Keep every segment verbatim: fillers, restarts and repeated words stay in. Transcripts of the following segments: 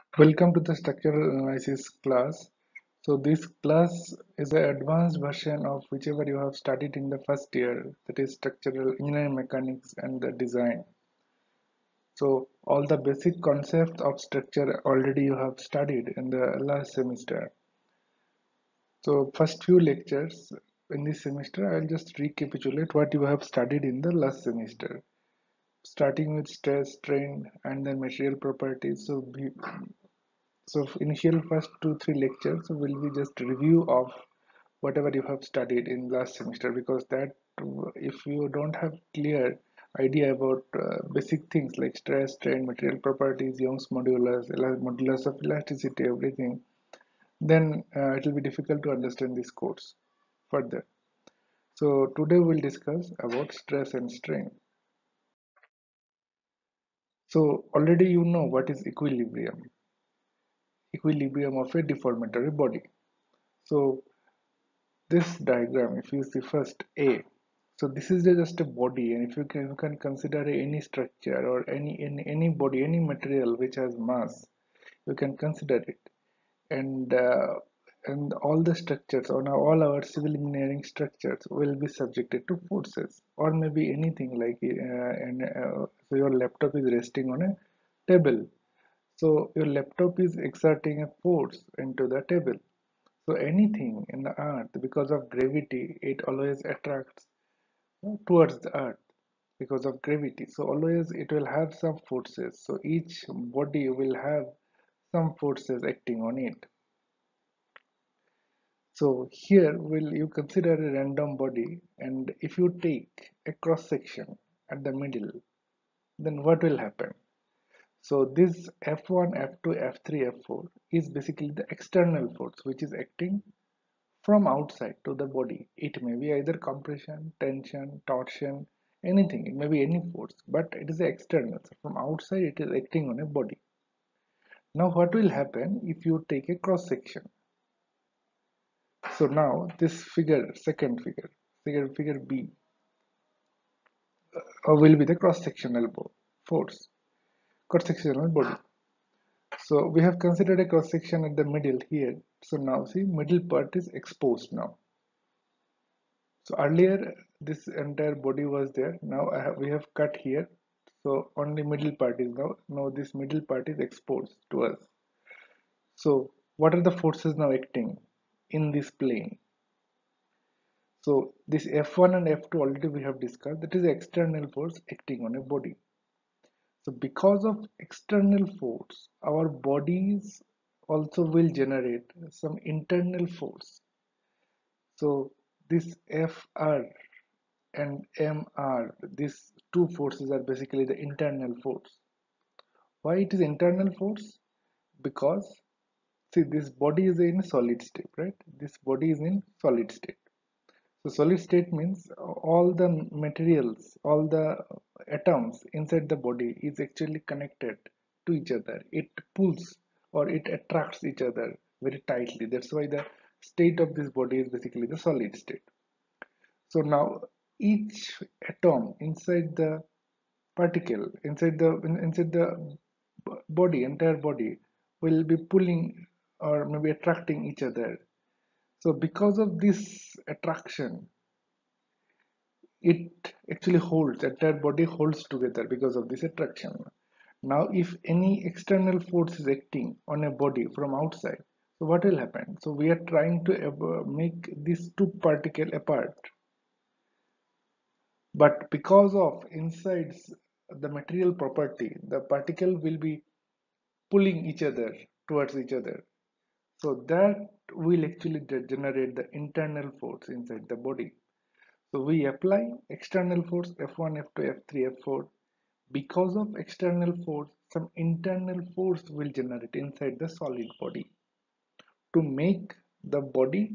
Welcome to the structural analysis class. So this class is an advanced version of whichever you have studied in the first year, that is structural engineering mechanics and the design. So all the basic concepts of structure already you have studied in the last semester. So first few lectures in this semester, I'll just recapitulate what you have studied in the last semester, starting with stress, strain, and then material properties. So we, So initial first two three lectures will be just review of whatever you have studied in last semester, because that uh, if you don't have clear idea about uh, basic things like stress, strain, material properties, Young's modulus, ela- modulus of elasticity, everything, then uh, it will be difficult to understand this course further. So today we'll discuss about stress and strain. So already you know what is equilibrium, equilibrium of a deformatory body. So this diagram, if you see first A, so this is just a body, and if you can, you can consider any structure or any, any any body, any material which has mass, you can consider it. And uh, and all the structures, or now all our civil engineering structures will be subjected to forces, or maybe anything like uh, and uh, so your laptop is resting on a table, so your laptop is exerting a force into the table. So anything in the earth, because of gravity, it always attracts towards the earth because of gravity. So always it will have some forces. So each body will have some forces acting on it. So here will you consider a random body, and if you take a cross section at the middle, then what will happen? So this F one, F two, F three, F four is basically the external force which is acting from outside to the body. It may be either compression, tension, torsion, anything. It may be any force, but it is external. So from outside, it is acting on a body. Now, what will happen if you take a cross section? So now this figure, second figure, figure figure B, uh, will be the cross sectional force, cross sectional body. So we have considered a cross section at the middle here. So now see, middle part is exposed now. So earlier this entire body was there. Now I have, we have cut here. So only middle part is now. Now this middle part is exposed to us. So what are the forces now acting in this plane? So this F one and F two already we have discussed. That is the external force acting on a body. So because of external force, our bodies also will generate some internal force. So this F R and M R, these two forces are basically the internal force. Why it is internal force? Because see, this body is in solid state, right? This body is in solid state. So solid state means all the materials, all the atoms inside the body is actually connected to each other. It pulls or it attracts each other very tightly. That's why the state of this body is basically the solid state. So now each atom inside the particle, inside the inside the body, entire body will be pulling or maybe attracting each other. So because of this attraction, it actually holds, entire body holds together because of this attraction. Now if any external force is acting on a body from outside, so what will happen? So we are trying to uh, make these two particles apart, but because of inside the material property, the particle will be pulling each other towards each other. So that will actually generate the internal force inside the body. So we apply external force F one, F two, F three, F four. Because of external force, some internal force will generate inside the solid body to make the body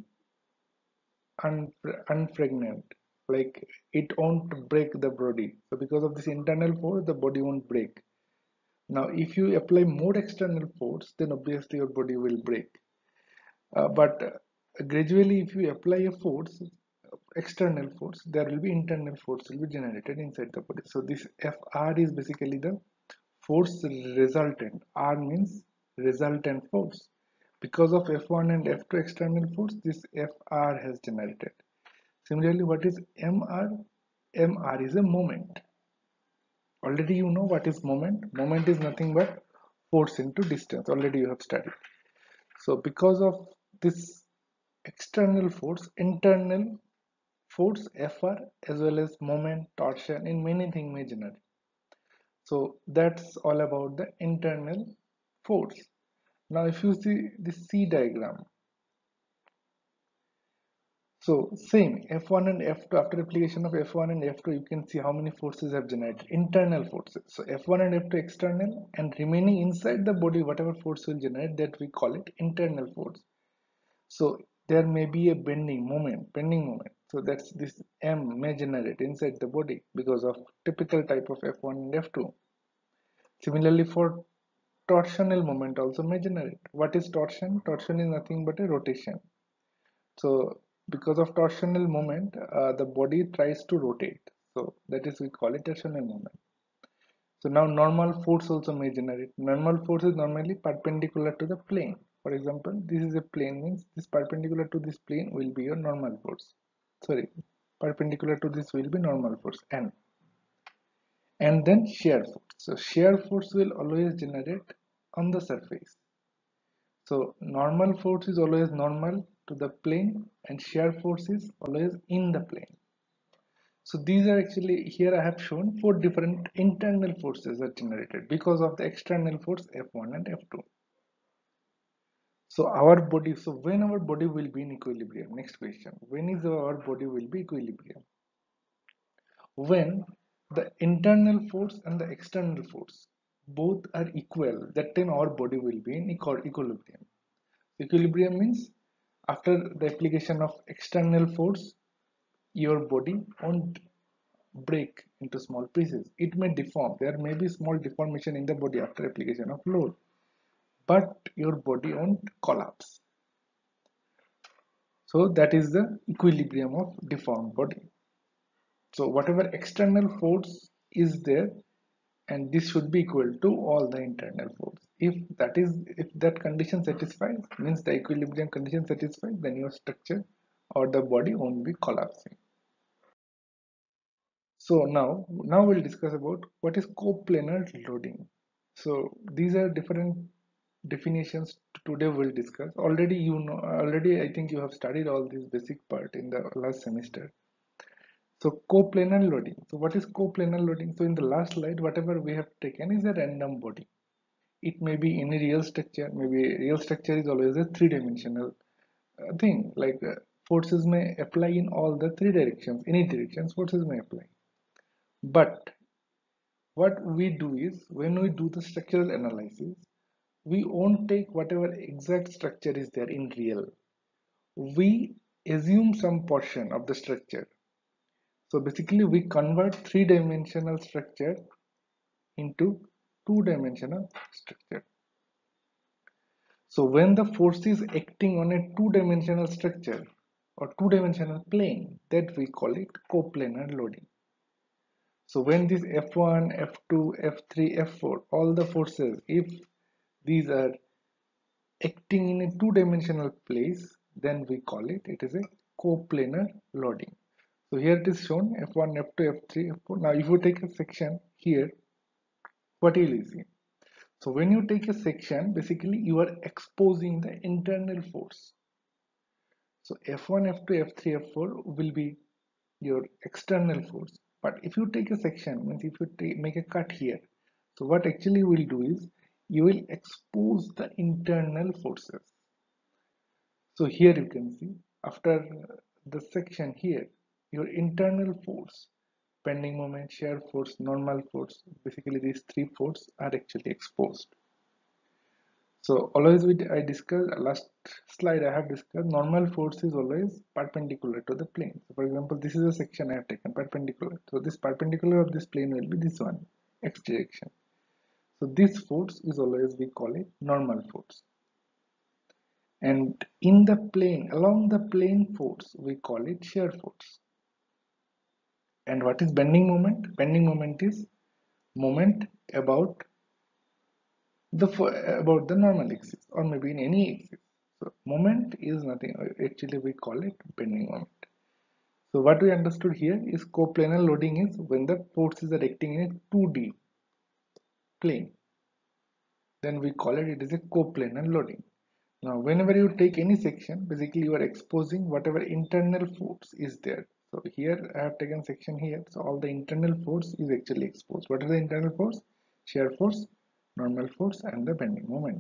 unfragment, like it won't break the body. So because of this internal force, the body won't break. Now if you apply more external force, then obviously your body will break. Uh, but uh, gradually if you apply a force, external force, there will be internal force will be generated inside the body. So this Fr is basically the force resultant. R means resultant force. Because of F one and F two external force, this F R has generated. Similarly, what is M R? M R is a moment. Already you know what is moment. Moment is nothing but force into distance. Already you have studied. So because of this external force, internal force F R as well as moment, torsion in many things may generate. So that's all about the internal force. Now if you see the C diagram, so same F one and F two, after application of F one and F two, you can see how many forces have generated, internal forces. So F one and F two external, and remaining inside the body, whatever force will generate, that we call it internal force. So there may be a bending moment, bending moment. So that's this M may generate inside the body because of typical type of F one and F two. Similarly for torsional moment also may generate. What is torsion? Torsion is nothing but a rotation. So because of torsional moment, uh, the body tries to rotate. So that is we call it torsional moment. So now normal force also may generate. Normal force is normally perpendicular to the plane. For example, this is a plane, means this perpendicular to this plane will be your normal force. Sorry, perpendicular to this will be normal force N. And then shear force. So shear force will always generate on the surface. So normal force is always normal to the plane and shear force is always in the plane. So these are actually, here I have shown four different internal forces are generated because of the external force F one and F two. So our body, so when our body will be in equilibrium? Next question, when is our body will be equilibrium? When the internal force and the external force both are equal, that time our body will be in equilibrium. Equilibrium means after the application of external force, your body won't break into small pieces. It may deform. There may be small deformation in the body after application of load, but your body won't collapse. So that is the equilibrium of deformed body. So whatever external force is there, and this should be equal to all the internal force. If that is, if that condition satisfies, means the equilibrium condition satisfies, then your structure or the body won't be collapsing. So now, now we'll discuss about what is coplanar loading. So these are different definitions today we'll discuss. Already you know, already I think you have studied all this basic part in the last semester. So coplanar loading. So what is coplanar loading? So in the last slide, whatever we have taken is a random body. It may be any real structure. Maybe real structure is always a three-dimensional uh, thing. Like uh, forces may apply in all the three directions. Any directions forces may apply. But what we do is, when we do the structural analysis, we won't take whatever exact structure is there in real. We assume some portion of the structure. So basically we convert three-dimensional structure into two-dimensional structure. So when the force is acting on a two-dimensional structure or two-dimensional plane, that we call it coplanar loading. So when this F one, F two, F three, F four, all the forces, if these are acting in a two-dimensional place, then we call it, it is a coplanar loading. So here it is shown F one, F two, F three, F four. Now if you take a section here, what will you see? So when you take a section, basically you are exposing the internal force. So F one, F two, F three, F four will be your external force. But if you take a section, means if you take, make a cut here, so what actually you will do is you will expose the internal forces. So here you can see after the section here, your internal force, bending moment, shear force, normal force, basically these three forces are actually exposed. So always we I discussed last slide I have discussed normal force is always perpendicular to the plane. So for example, this is a section I have taken perpendicular. So this perpendicular of this plane will be this one, x direction. So this force is always we call it normal force. And in the plane, along the plane force, we call it shear force. And what is bending moment? Bending moment is moment about the about the normal axis or maybe in any axis. So moment is nothing, actually we call it bending moment. So what we understood here is coplanar loading is when the forces are acting in a two D plane, then we call it it is a coplanar loading. Now whenever you take any section, basically you are exposing whatever internal force is there. So here I have taken section here, so all the internal force is actually exposed. What is the internal force? Shear force, normal force, and the bending moment.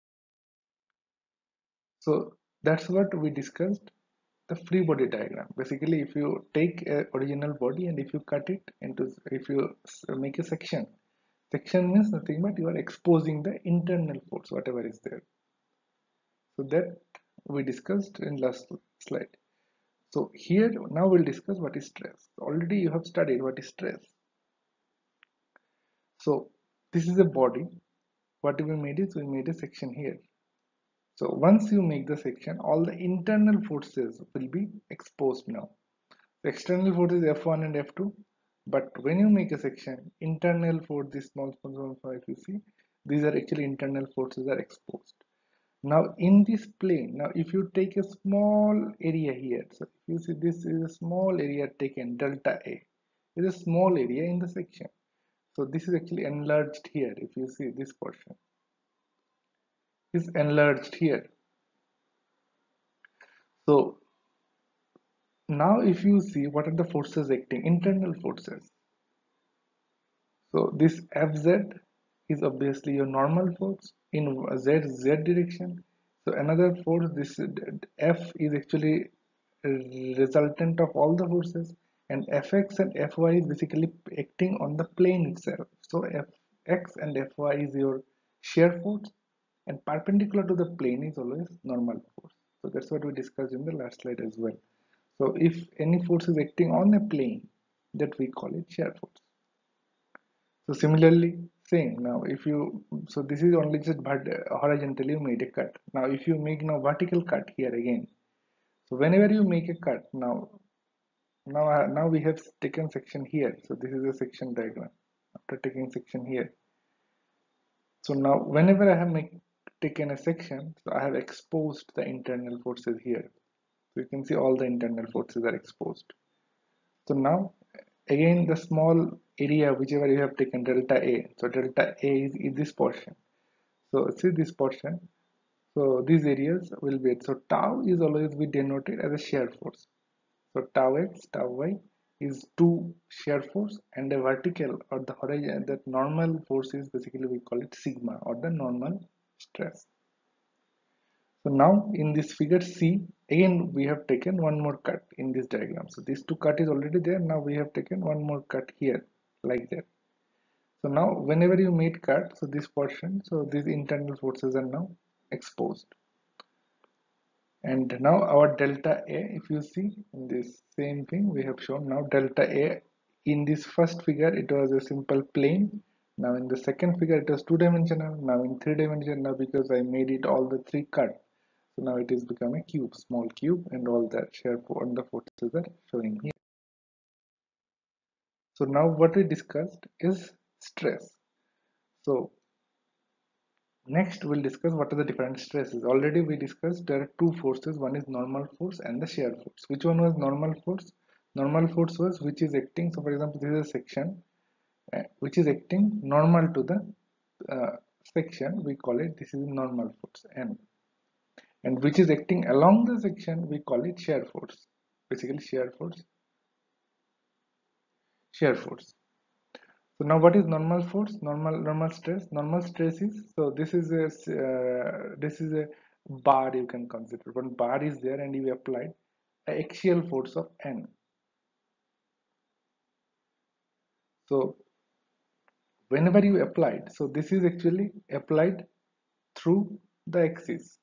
So that's what we discussed, the free body diagram. Basically, if you take a original body and if you cut it into, if you make a section, section means nothing but you are exposing the internal force, whatever is there. So that we discussed in last slide. So here now we'll discuss what is stress. Already you have studied what is stress. So this is a body. What we made is we made a section here. So once you make the section, all the internal forces will be exposed now. The external force is F one and F two, but when you make a section, internal force, this small, small, small, if you see, these are actually internal forces are exposed. Now in this plane, now if you take a small area here, so if you see this is a small area taken, delta A, is a small area in the section. So this is actually enlarged here. If you see this portion is enlarged here. So now if you see what are the forces acting, internal forces. So this F Z is obviously your normal force in Z Z direction. So another force, this F is actually a resultant of all the forces, and F X and F Y is basically acting on the plane itself. So F X and F Y is your shear force, and perpendicular to the plane is always normal force. So that's what we discussed in the last slide as well. So if any force is acting on a plane, that we call it shear force. So similarly, same now if you, so this is only just but horizontally you made a cut. Now if you make now vertical cut here again, so whenever you make a cut, now now uh, now we have taken section here. So this is a section diagram after taking section here. So now whenever I have make taken a section, so I have exposed the internal forces here. So you can see all the internal forces are exposed. So now again the small area whichever you have taken, delta A, so delta A is, is this portion. So see this portion, so these areas will be, so tau is always be denoted as a shear force. So tau x, tau y is two shear force, and a vertical or the horizon, that normal force is basically we call it sigma or the normal stress. So now in this figure C, again we have taken one more cut in this diagram. So this two cut is already there. Now we have taken one more cut here like that. So now whenever you made cut, so this portion, so these internal forces are now exposed. And now our delta A, if you see in this same thing we have shown, now delta A in this first figure it was a simple plane. Now in the second figure it was two dimensional. Now in three dimensional, now because I made it all the three cut, so now it is become a cube, small cube, and all that shear on the forces are showing here. So now what we discussed is stress. So next we'll discuss what are the different stresses. Already we discussed there are two forces, one is normal force and the shear force. Which one was normal force? Normal force was which is acting, so for example this is a section uh, which is acting normal to the uh, section, we call it, this is normal force N. And which is acting along the section, we call it shear force. Basically shear force, shear force. So now what is normal force? Normal normal stress. Normal stress is, so this is a uh, this is a bar you can consider. One bar is there and you applied an axial force of N. So whenever you applied, so this is actually applied through the axis.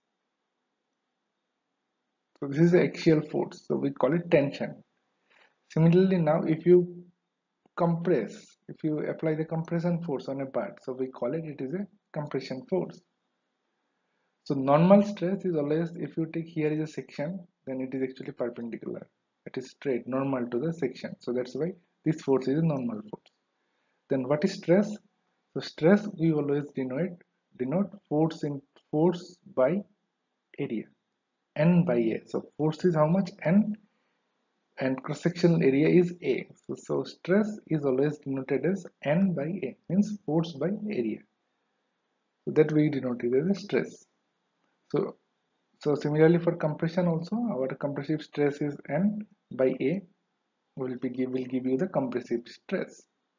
So this is the axial force. So we call it tension. Similarly, now if you compress, if you apply the compression force on a bar, so we call it it is a compression force. So normal stress is always, if you take here is a section, then it is actually perpendicular. It is straight, normal to the section. So that's why this force is a normal force. Then what is stress? So stress we always denote denote force in force by area, N by A. So force is how much? N, and cross-sectional area is A. So, so stress is always denoted as N by A, means force by area. So that we denote it as a stress. So, so similarly for compression also, our compressive stress is N by A will be give will give you the compressive stress.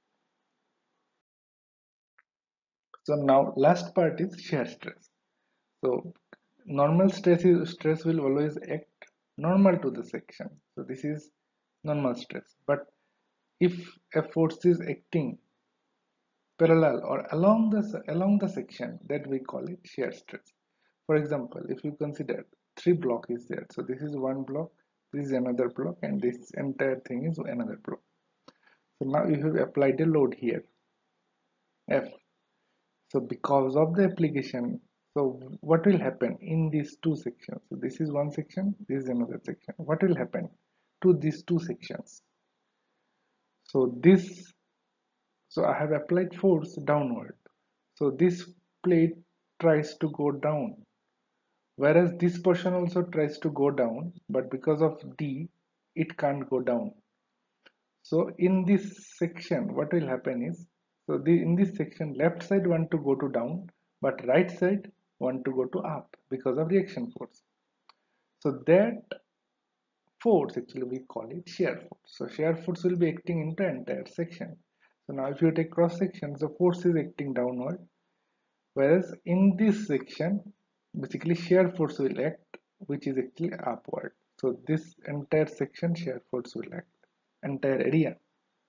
So now last part is shear stress. So normal stress is stress will always act normal to the section. So this is normal stress. But if a force is acting parallel or along the along the section, that we call it shear stress. For example, if you consider three block is there, so this is one block, this is another block, and this entire thing is another block. So now you have applied a load here, F. So because of the application, so what will happen in these two sections? So this is one section, this is another section. What will happen to these two sections? So this, so I have applied force downward. So this plate tries to go down, whereas this portion also tries to go down, but because of D, it can't go down. So in this section, what will happen is, so the, in this section, left side want to go to down, but right side want to go to up because of reaction force. So that force, actually we call it shear force. So shear force will be acting into the entire section. So now if you take cross section, the force is acting downward, whereas in this section, basically shear force will act, which is actually upward. So this entire section shear force will act, entire area.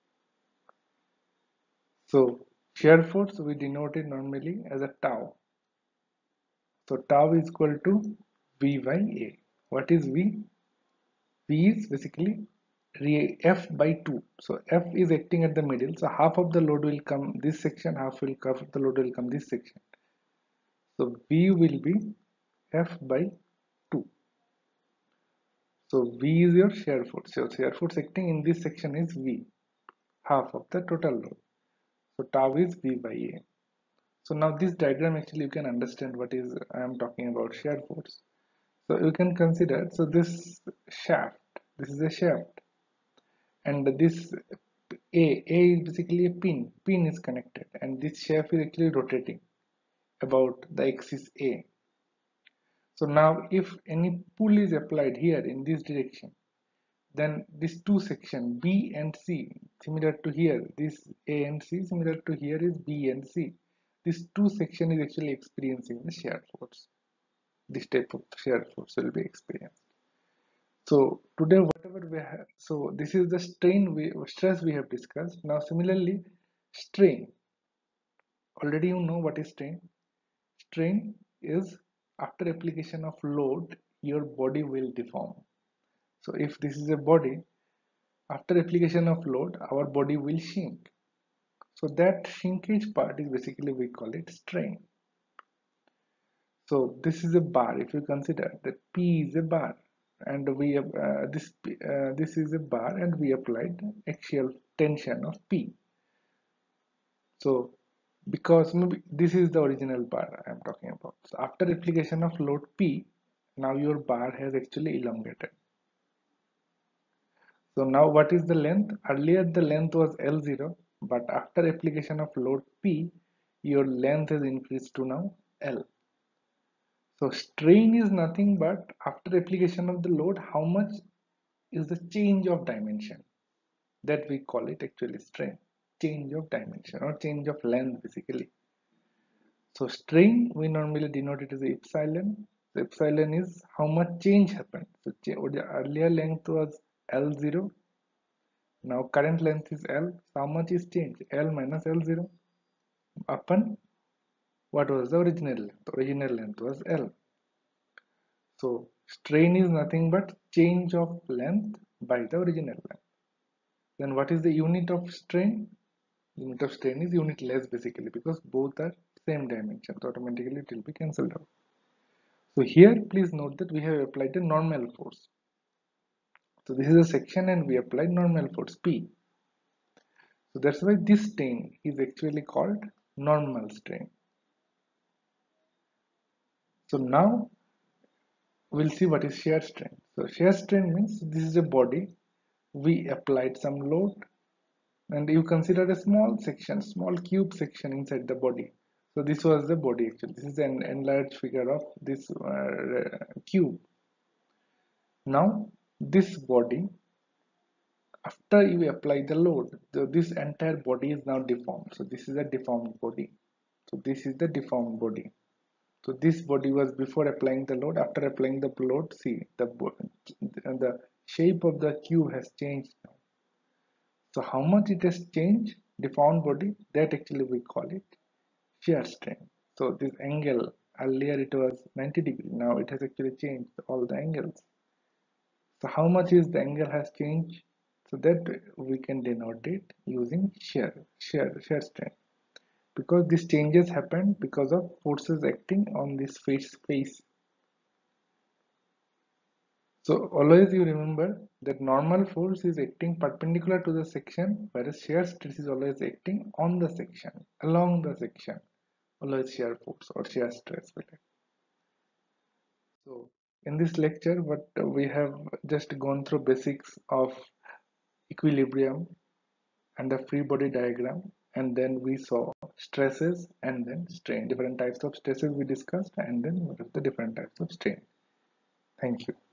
So shear force we denote it normally as a tau. So tau is equal to V by A. What is V? V is basically F by two. So F is acting at the middle. So half of the load will come this section, half will half of the load will come this section. So V will be F by two. So V is your shear force. So shear force acting in this section is V, half of the total load. So tau is V by A. So now this diagram actually you can understand what is I am talking about shear force. So you can consider, so this shaft, this is a shaft, and this A, A is basically a pin, pin is connected, and this shaft is actually rotating about the axis A. So now if any pull is applied here in this direction, then this two section B and C, similar to here, this A and C, similar to here is B and C. This two section is actually experiencing the shear force. This type of shear force will be experienced. So today whatever we have, so this is the strain we stress we have discussed. Now similarly strain, already you know what is strain. Strain is after application of load your body will deform. So if this is a body, after application of load our body will shrink. So that shrinkage part is basically we call it strain. So this is a bar. If you consider that P is a bar, and we have uh, this uh, this is a bar, and we applied axial tension of P. So because maybe this is the original bar I am talking about. So after application of load P, now your bar has actually elongated. So now what is the length? Earlier the length was L zero, but after application of load P, your length has increased to now L. So strain is nothing but after application of the load, how much is the change of dimension, that we call it actually strain, change of dimension or change of length basically. So strain we normally denote it as epsilon. So epsilon is how much change happened. So the earlier length was L zero, now current length is L. So how much is change? L minus L zero upon what was the original length? The original length was L. So strain is nothing but change of length by the original length. Then what is the unit of strain? Unit of strain is unit less basically, because both are same dimension. So automatically it will be cancelled out. So here please note that we have applied a normal force. So this is a section and we applied normal force P. So that's why this strain is actually called normal strain. So now we'll see what is shear strain. So shear strain means this is a body, we applied some load, and you consider a small section, small cube section inside the body. So this was the body actually. This is an enlarged figure of this uh, cube. Now this body, after you apply the load, so this entire body is now deformed. So this is a deformed body. So this is the deformed body. So this body was before applying the load. After applying the load, see the the shape of the cube has changed now. So how much it has changed, deformed body, that actually we call it shear strain. So this angle, earlier it was ninety degree, now it has actually changed all the angles. So how much is the angle has changed? So that we can denote it using shear, shear, shear strain. Because these changes happen because of forces acting on this face face. So always you remember that normal force is acting perpendicular to the section, whereas shear stress is always acting on the section, along the section. Always shear force or shear stress will act. So in this lecture, what we have just gone through basics of equilibrium and the free body diagram, and then we saw stresses and then strain. Different types of stresses we discussed, and then what are the different types of strain. Thank you.